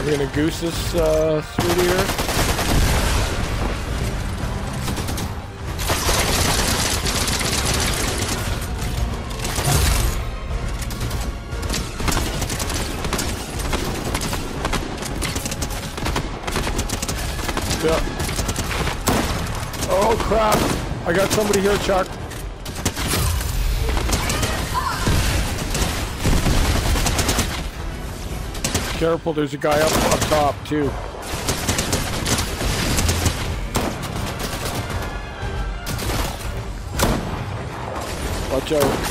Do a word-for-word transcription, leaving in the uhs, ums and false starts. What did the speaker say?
We gonna goose this uh, through here? Yeah. Oh crap! I got somebody here, Chuck. Careful, there's a guy up up top too. Watch out.